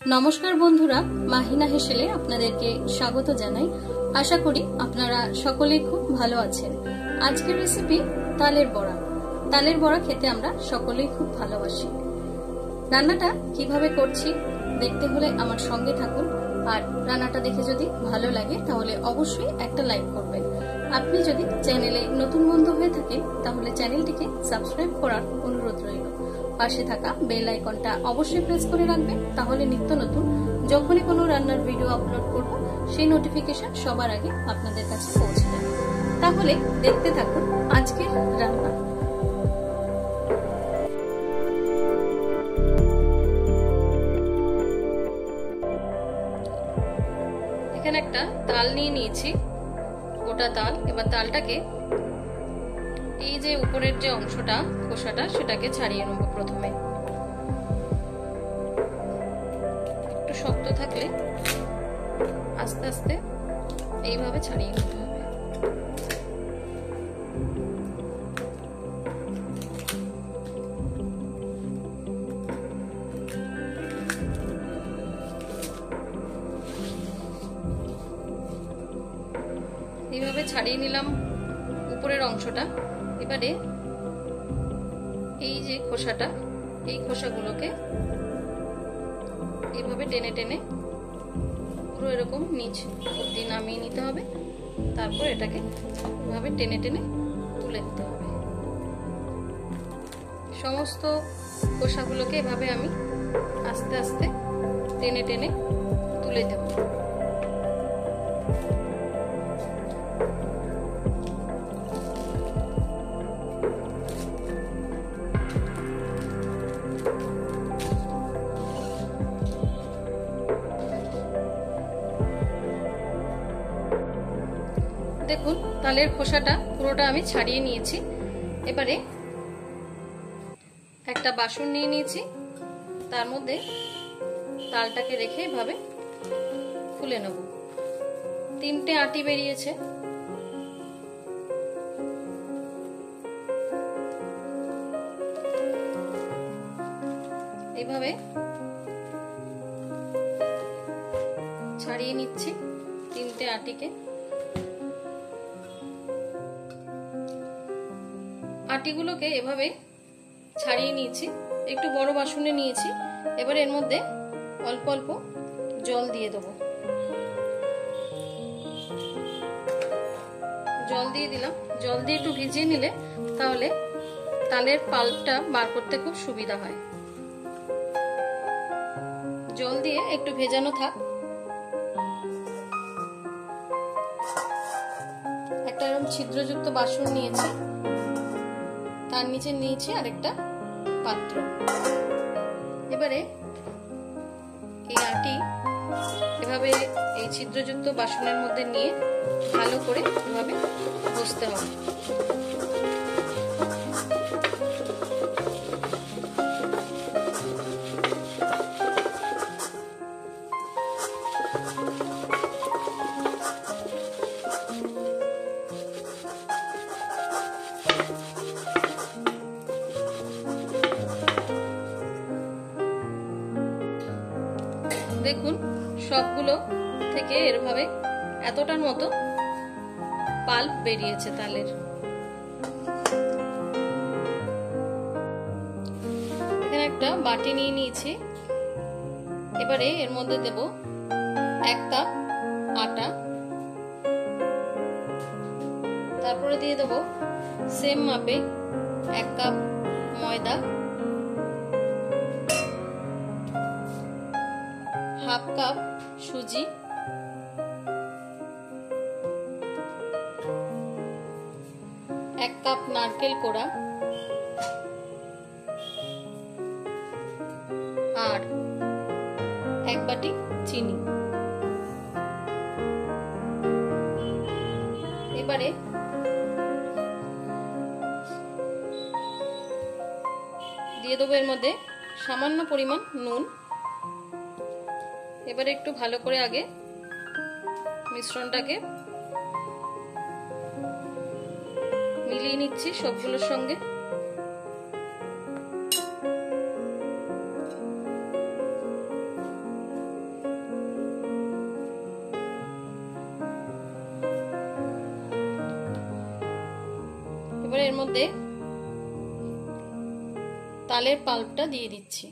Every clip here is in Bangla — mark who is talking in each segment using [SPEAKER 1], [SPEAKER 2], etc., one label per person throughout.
[SPEAKER 1] নমস্কার বন্ধুরা, মাহিনা হেসেলে আপনাদেরকে স্বাগত জানাই। আশা করি আপনারা সকলেই খুব ভালো আছেন। আজকের রেসিপি তালের বড়া। তালের বড়া খেতে আমরা সকলেই খুব ভালোবাসি। রান্নাটা কিভাবে করছি দেখতে হলে আমার সঙ্গে থাকুন, আর রান্নাটা দেখে যদি ভালো লাগে তাহলে অবশ্যই একটা লাইক করবেন। আপনি যদি চ্যানেলে নতুন বন্ধু হয়ে থাকেন তাহলে চ্যানেলটিকে সাবস্ক্রাইব করার অনুরোধ রইল। পাশে থাকা বেল আইকনটা অবশ্যই প্রেস করে রাখবেন, তাহলে নিত্য নতুন যখনই কোনো রান্নার ভিডিও আপলোড করব সেই নোটিফিকেশন সবার আগে আপনাদের কাছে পৌঁছে যাবে। তাহলে দেখতে থাকুন আজকের রান্না। এখানে একটা তাল নিয়ে নিয়েছি, গোটা তাল। এবার তালটাকে এই যে উপরের যে অংশটা, খোসাটা, সেটাকে ছাড়িয়ে নেব। প্রথমে একটু শক্ত থাকলে আস্তে আস্তে এইভাবে ছাড়িয়ে নিতে হবে। এইভাবে ছাড়িয়ে নিলাম উপরের অংশটা। এবারে এই যে খোসাটা, এই খোসাগুলোকে এইভাবে টেনে টেনে পুরো এরকম নিচ অবধি নামিয়ে নিতে হবে। তারপর এটাকে এভাবে টেনে টেনে তুলে দিতে হবে। সমস্ত খোসাগুলোকে এভাবে আমি আস্তে আস্তে টেনে টেনে তুলে দেব। দেখুন তালের খোসাটা পুরোটা আমি ছাড়িয়ে নিয়েছি। এবারে একটা বাসন নিয়ে নিয়েছি, তার মধ্যে তালটাকে রেখে এভাবে খুলে নেব। 3টে আটি বেরিয়েছে। এইভাবে ছাড়িয়ে নিচ্ছি 3টে আটিকে। আটিগুলোকে এভাবে ছাড়িয়ে নিয়েছি, একটু বড় বাসনে নিয়েছি। এবার এর মধ্যে অল্প অল্প জল দিয়ে দেবো। জল দিয়ে দিলাম। জল দিয়ে একটু ভিজিয়ে নিলে তাহলে তালের পাল্পটা বার করতে খুব সুবিধা হয়। জল দিয়ে একটু ভেজানো থাক। একটা এরকম ছিদ্রযুক্ত বাসন নিয়েছি, তার নিচে নিয়েছি আরেকটা পাত্র। এবারে এই আটি এভাবে এই ছিদ্রযুক্ত বাসনের মধ্যে নিয়ে ভালো করে এভাবে ঘষতে হবে। দেখুন সবগুলো থেকে এরভাবে এতটার মতো পাল্প বেরিয়েছে তালের। এখানে একটা বাটি নিয়ে নিয়েছি। এবারে এর মধ্যে দেব 1 কাপ আটা, তারপরে দিয়ে দেব সেম মাপে 1 কাপ ময়দা, 1/2 কাপ সুজি, 1 কাপ নারকেল কোড়া, আর 1 বাটি চিনি। এবারে দিয়ে দেবো এর মধ্যে সামান্য পরিমাণ নুন। এবারে একটু ভালো করে আগে মিশ্রণটাকে মিলিয়ে নিচ্ছি সবগুলোর সঙ্গে। মধ্যে তালের পাল্পটা দিয়ে দিচ্ছি।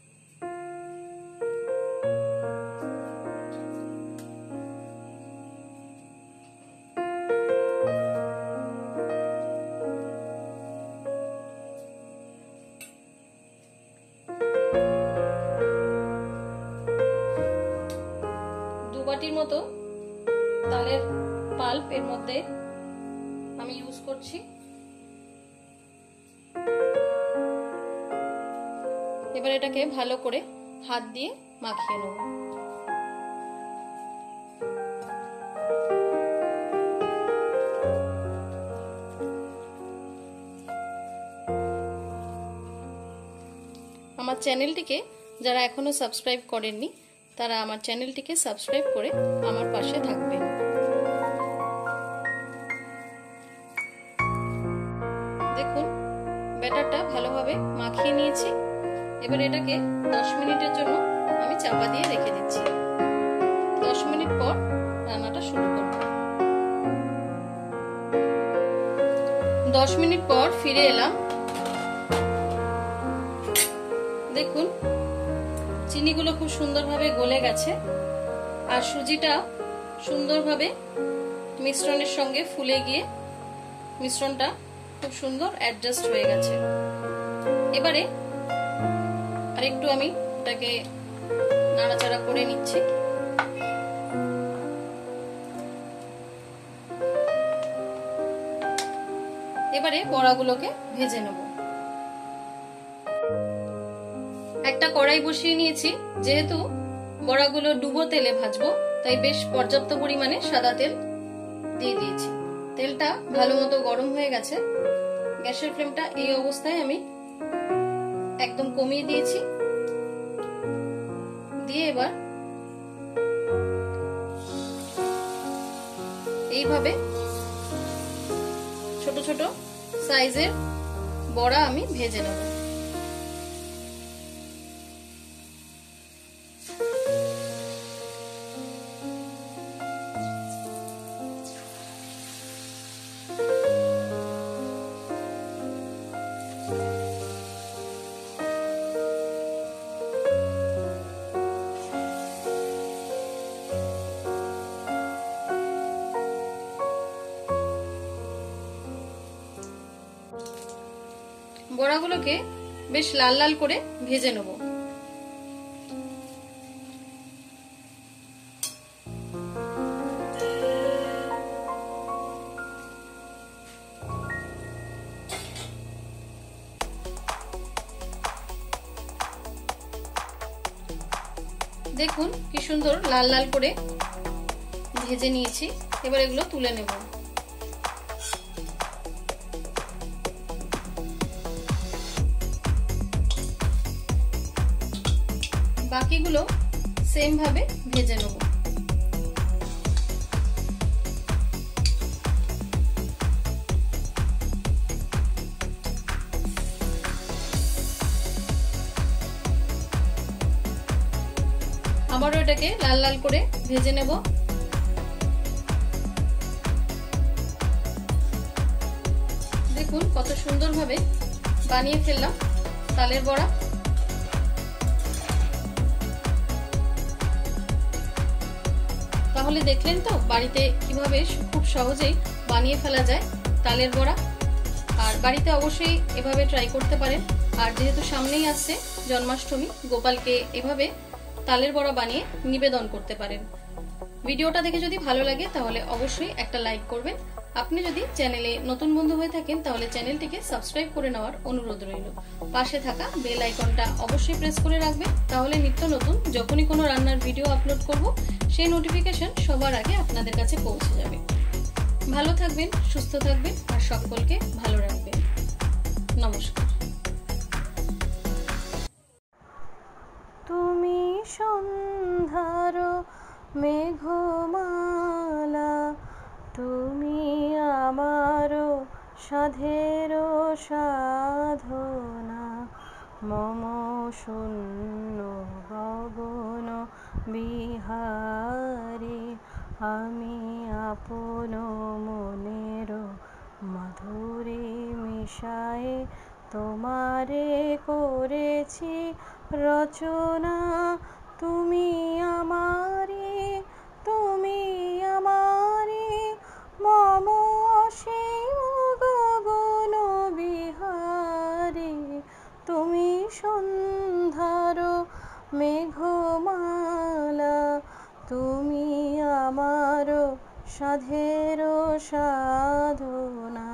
[SPEAKER 1] দু বাটির মতো তালের পাল্প এর মধ্যে আমি ইউজ করছি। এবার এটাকে ভালো করে হাত দিয়ে মাখিয়ে নেব। আমার চ্যানেলটিকে যারা এখনো সাবস্ক্রাইব করেননি তারা আমার চ্যানেলটিকে সাবস্ক্রাইব করে আমার পাশে থাকবেন। দেখুন ব্যাটারটা ভালোভাবে মাখিয়ে নিয়েছি। এবার এটাকে 10 মিনিটের জন্য আমি চাপা দিয়ে রেখে দিচ্ছি। 10 মিনিট পর রান্নাটা শুরু করব। 10 মিনিট পর ফিরে এলাম। দেখুন চিনিগুলো খুব সুন্দরভাবে গলে গেছে আর সুজিটা সুন্দরভাবে মিশ্রণের সঙ্গে ফুলে গিয়ে মিশ্রণটা খুব সুন্দর অ্যাডজাস্ট হয়ে গেছে। এবারে আরেকটু আমি এটাকে নাড়াচাড়া করে নিচ্ছি। এবারে বড়াগুলোকে ভেজে নেব। একটা কড়াই বসিয়ে নিয়েছি। যেহেতু বড়াগুলো ডুবো তেলে ভাজবো তাই বেশ পর্যাপ্ত পরিমাণে সাদা তেল দিয়ে দিয়েছি। তেলটা ভালো মতো গরম হয়ে গেছে। গ্যাসের ফ্লেমটা এই অবস্থায় আমি একদম কমিয়ে দিয়েছি। দিয়ে এবার এইভাবে ছোট ছোট সাইজের বড়া আমি ভেজে নেব। বড়াগুলোকে বেশ লাল লাল করে ভেজে নেব। দেখুন কি সুন্দর লাল লাল করে ভেজে নিয়েছি। এবার এগুলো তুলে নেব। বাকিগুলো সেম ভাবে ভেজে নেব। আবারও এটাকে লাল লাল করে ভেজে নেব। দেখুন কত সুন্দরভাবে বানিয়ে ফেললাম তালের বড়া। তাহলে দেখলেন তো বাড়িতে কিভাবে খুব সহজেই বানিয়ে ফেলা যায় তালের বড়া। আর বাড়িতে অবশ্যই এভাবে ট্রাই করতে পারেন। আর যেহেতু সামনেই আসছে জন্মাষ্টমী, গোপালকে এভাবে তালের বড়া বানিয়ে নিবেদন করতে পারেন। ভিডিওটা দেখে যদি ভালো লাগে তাহলে অবশ্যই একটা লাইক করবেন। আপনি যদি চ্যানেলে নতুন বন্ধু হয়ে থাকেন তাহলে চ্যানেলটিকে সাবস্ক্রাইব করে নেওয়ার অনুরোধ রইল। পাশে থাকা বেল আইকনটা অবশ্যই প্রেস করে রাখবেন, তাহলে নিত্য নতুন যখনই কোনো রান্নার ভিডিও আপলোড করব সেই নোটিফিকেশন সবার আগে আপনাদের কাছে পৌঁছে যাবে। ভালো থাকবেন, সুস্থ থাকবেন আর সকলকে ভালো রাখবেন। নমস্কার।
[SPEAKER 2] তুমি সন্ধ্যার মেঘমালা, তুমি আমার সাধের সাধনা, মম শূন্য গগন বিহারে, আমি আপন মনের মাধুরী নেশায় তোমারে করেছি রচনা। তুমি আমারে, তুমি আমারে মম অসীম গগন বিহারে। তুমি সন্ধ্যার মেঘমালা, তুমি আমার সাধের সাধনা।